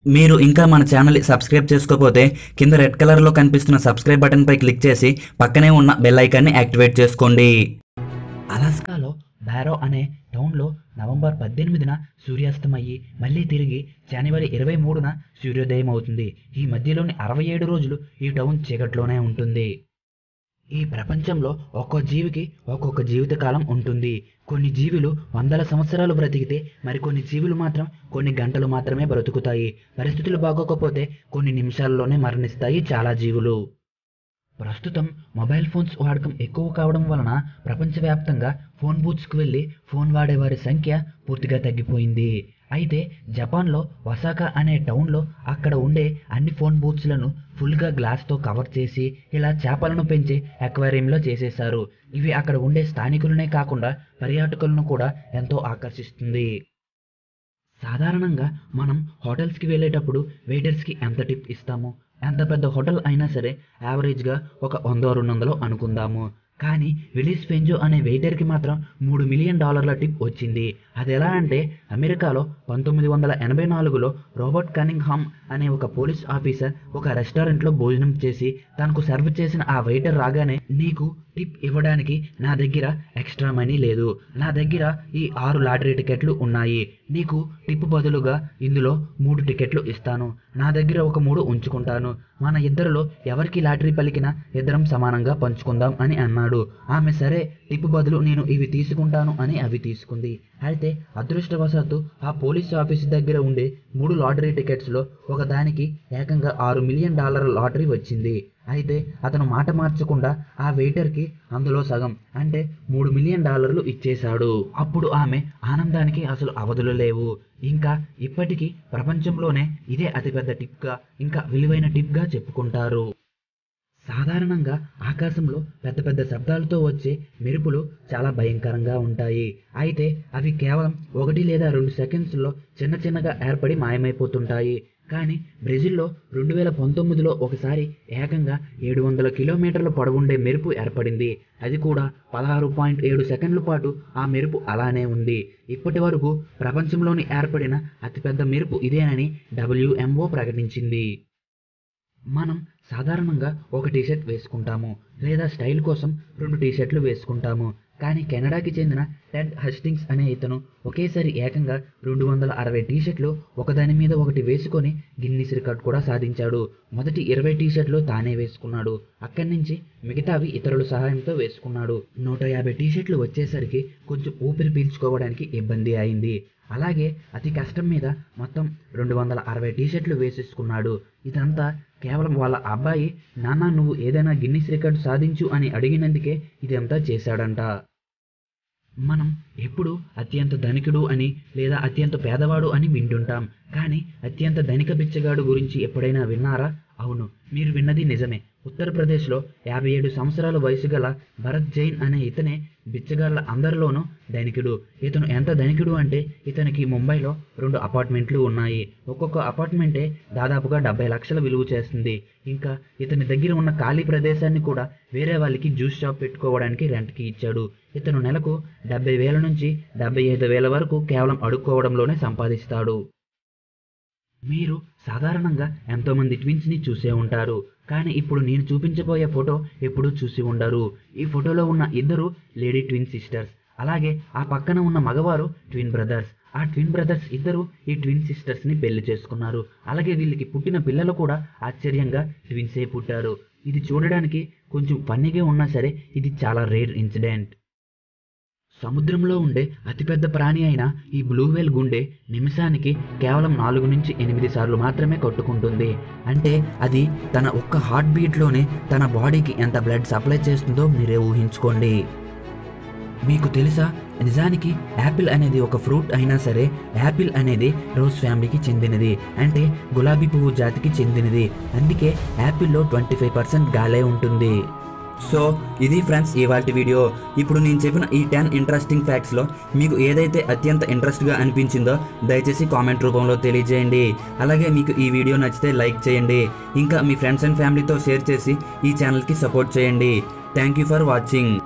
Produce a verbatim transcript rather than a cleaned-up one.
మీరు ఇంకా మన ఛానల్ సబ్స్క్రైబ్ చేసుకోకపోతే కింద రెడ్ కలర్లో కనిపిస్తున్న సబ్స్క్రైబ్ బటన్పై క్లిక్ చేసి పక్కనే ఉన్న బెల్ ఐకాన్ని యాక్టివేట్ చేసుకోండి. అలాస్కాలో బారో అనే టౌన్లో నవంబర్ పద్దెనిమిదిన సూర్యాస్తమయ్యి మళ్ళీ తిరిగి జనవరి ఇరవై మూడున సూర్యోదయం అవుతుంది. ఈ మధ్యలోని అరవై ఏడు రోజులు ఈ టౌన్ చీకట్లోనే ఉంటుంది. ఈ ప్రపంచంలో ఒక్కో జీవికి ఒక్కొక్క జీవితకాలం ఉంటుంది. కొన్ని జీవులు వందల సంవత్సరాలు బ్రతికితే మరికొన్ని జీవులు మాత్రం కొన్ని గంటలు మాత్రమే బ్రతుకుతాయి. పరిస్థితులు బాగోకపోతే కొన్ని నిమిషాల్లోనే మరణిస్తాయి చాలా జీవులు. ప్రస్తుతం మొబైల్ ఫోన్స్ వాడకం ఎక్కువ కావడం వలన ప్రపంచవ్యాప్తంగా ఫోన్ బూత్స్కి వెళ్ళి ఫోన్ వాడేవారి సంఖ్య పూర్తిగా తగ్గిపోయింది. అయితే జపాన్లో ఒసాకా అనే టౌన్లో అక్కడ ఉండే అన్ని ఫోన్ బూత్స్లను ఫుల్గా గ్లాస్తో కవర్ చేసి ఇలా చేపలను పెంచే అక్వేరియంలో చేసేశారు. ఇవి అక్కడ ఉండే స్థానికులనే కాకుండా పర్యాటకులను కూడా ఎంతో ఆకర్షిస్తుంది. సాధారణంగా మనం హోటల్స్కి వెళ్ళేటప్పుడు వెయిటర్స్కి ఎంత టిప్ ఇస్తాము? ఎంత పెద్ద హోటల్ అయినా సరే యావరేజ్గా ఒక వందో రెండు వందలు అనుకుందాము. కానీ విలిస్ ఫెంజో అనే వెయిటర్కి మాత్రం మూడు మిలియన్ డాలర్ల టిప్ వచ్చింది. అది ఎలా అంటే అమెరికాలో పంతొమ్మిది వందల ఎనభై నాలుగులో రాబర్ట్ కనింగ్హామ్ అనే ఒక పోలీస్ ఆఫీసర్ ఒక రెస్టారెంట్లో భోజనం చేసి తనకు సర్వ్ చేసిన ఆ వెయిటర్ రాగానే, నీకు టిప్ ఇవ్వడానికి నా దగ్గర ఎక్స్ట్రా మనీ లేదు, నా దగ్గర ఈ ఆరు లాటరీ టికెట్లు ఉన్నాయి, నీకు టిప్ బదులుగా ఇందులో మూడు టికెట్లు ఇస్తాను, నా దగ్గర ఒక మూడు ఉంచుకుంటాను, మన ఇద్దరిలో ఎవరికి లాటరీ పలికినా ఇద్దరం సమానంగా పంచుకుందాం అని అన్నాడు. ఆమె సరే టిప్ బదులు నేను ఇవి తీసుకుంటాను అని అవి తీసుకుంది. అయితే అదృష్టవశాత్తు ఆ పోలీస్ ఆఫీస్ దగ్గర ఉండే మూడు లాటరీ టికెట్స్లో ఒకదానికి ఏకంగా ఆరు మిలియన్ డాలర్ల లాటరీ వచ్చింది. అయితే అతను మాట మార్చకుండా ఆ వెయిటర్కి అందులో సగం అంటే మూడు మిలియన్ డాలర్లు ఇచ్చేశాడు. అప్పుడు ఆమె ఆనందానికి అసలు అవధులు లేవు. ఇంకా ఇప్పటికీ ప్రపంచంలోనే ఇదే అతిపెద్ద టిప్గా ఇంకా విలువైన టిప్గా చెప్పుకుంటారు. సాధారణంగా ఆకాశంలో పెద్ద పెద్ద శబ్దాలతో వచ్చే మెరుపులు చాలా భయంకరంగా ఉంటాయి. అయితే అవి కేవలం ఒకటి లేదా రెండు సెకండ్స్లో చిన్న చిన్నగా ఏర్పడి మాయమైపోతుంటాయి. కానీ బ్రెజిల్లో రెండు వేల పంతొమ్మిదిలో ఒకసారి ఏకంగా ఏడు వందల కిలోమీటర్ల పొడవుండే మెరుపు ఏర్పడింది. అది కూడా పదహారు పాయింట్ ఏడు సెకండ్ల పాటు ఆ మెరుపు అలానే ఉంది. ఇప్పటి వరకు ప్రపంచంలోని ఏర్పడిన అతిపెద్ద మెరుపు ఇదేనని డబ్ల్యూఎంఓ ప్రకటించింది. మనం సాధారణంగా ఒక టీషర్ట్ వేసుకుంటాము లేదా స్టైల్ కోసం రెండు టీషర్ట్లు వేసుకుంటాము. కానీ కెనడాకి చెందిన టెడ్ హస్టింగ్స్ అనే ఇతను ఒకేసారి ఏకంగా రెండు వందల అరవై టీషర్ట్లు ఒకదాని మీద ఒకటి వేసుకొని గిన్నిస్ రికార్డ్ కూడా సాధించాడు. మొదటి ఇరవై టీషర్ట్లు తానే వేసుకున్నాడు. అక్కడి నుంచి మిగతావి ఇతరుల సహాయంతో వేసుకున్నాడు. నూట యాభై టీషర్ట్లు వచ్చేసరికి కొంచెం ఊపిరి పీల్చుకోవడానికి ఇబ్బంది అయింది. అలాగే అతి కష్టం మీద మొత్తం రెండు వందల అరవై టీషర్ట్లు వేసేసుకున్నాడు. ఇదంతా కేవలం వాళ్ళ అబ్బాయి నాన్న నువ్వు ఏదైనా గిన్నిస్ రికార్డు సాధించు అని అడిగినందుకే ఇదంతా చేశాడంట. మనం ఎప్పుడు అత్యంత ధనికుడు అని లేదా అత్యంత పేదవాడు అని వింటుంటాం. కానీ అత్యంత ధనిక బిచ్చగాడు గురించి ఎప్పుడైనా విన్నారా? అవును, మీరు విన్నది నిజమే. ఉత్తరప్రదేశ్లో యాభై ఏడు సంవత్సరాల వయసు గల భరత్ జైన్ అనే ఇతనే బిచ్చగాళ్ళ అందరిలోనూ ధనికుడు. ఇతను ఎంత ధనికుడు అంటే ఇతనికి ముంబైలో రెండు అపార్ట్మెంట్లు ఉన్నాయి. ఒక్కొక్క అపార్ట్మెంటే దాదాపుగా డెబ్బై లక్షల విలువ చేస్తుంది. ఇంకా ఇతని దగ్గర ఉన్న ఖాళీ ప్రదేశాన్ని కూడా వేరే వాళ్ళకి జ్యూస్ షాప్ పెట్టుకోవడానికి రెంట్కి ఇచ్చాడు. ఇతను నెలకు డెబ్బై వేల నుంచి డెబ్బై ఐదు వేల వరకు కేవలం అడుక్కోవడంలోనే సంపాదిస్తాడు. మీరు సాధారణంగా ఎంతోమంది ట్విన్స్ని చూసే ఉంటారు. కానీ ఇప్పుడు నేను చూపించబోయే ఫోటో ఎప్పుడూ చూసి ఉండరు. ఈ ఫోటోలో ఉన్న ఇద్దరు లేడీ ట్విన్ సిస్టర్స్. అలాగే ఆ పక్కన ఉన్న మగవారు ట్విన్ బ్రదర్స్. ఆ ట్విన్ బ్రదర్స్ ఇద్దరు ఈ ట్విన్ సిస్టర్స్ని పెళ్లి చేసుకున్నారు. అలాగే వీళ్ళకి పుట్టిన పిల్లలు కూడా ఆశ్చర్యంగా ట్విన్సే పుట్టారు. ఇది చూడడానికి కొంచెం ఫన్నీగా ఉన్నా సరే ఇది చాలా రేర్ ఇన్సిడెంట్. సముద్రంలో ఉండే అతిపెద్ద ప్రాణి అయిన ఈ బ్లూ వేల్ గుండె నిమిషానికి కేవలం నాలుగు నుంచి ఎనిమిది సార్లు మాత్రమే కొట్టుకుంటుంది. అంటే అది తన ఒక్క హార్ట్ బీట్లోనే తన బాడీకి ఎంత బ్లడ్ సప్లై చేస్తుందో మీరే ఊహించుకోండి. మీకు తెలుసా, నిజానికి యాపిల్ అనేది ఒక ఫ్రూట్ అయినా సరే యాపిల్ అనేది రోజ్ ఫ్యామిలీకి చెందినది. అంటే గులాబీ పువ్వు జాతికి చెందినది. అందుకే యాపిల్లో ట్వంటీ ఫైవ్ పర్సెంట్ గాలే ఉంటుంది. సో ఇది ఫ్రెండ్స్ ఇవాల్టి వీడియో. ఇప్పుడు నేను చెప్పిన ఈ టెన్ ఇంట్రెస్టింగ్ ఫ్యాక్ట్స్లో మీకు ఏదైతే అత్యంత ఇంట్రెస్ట్గా అనిపించిందో దయచేసి కామెంట్ రూపంలో తెలియజేయండి. అలాగే మీకు ఈ వీడియో నచ్చితే లైక్ చేయండి. ఇంకా మీ ఫ్రెండ్స్ అండ్ ఫ్యామిలీతో షేర్ చేసి ఈ ఛానల్కి సపోర్ట్ చేయండి. Thank you for watching.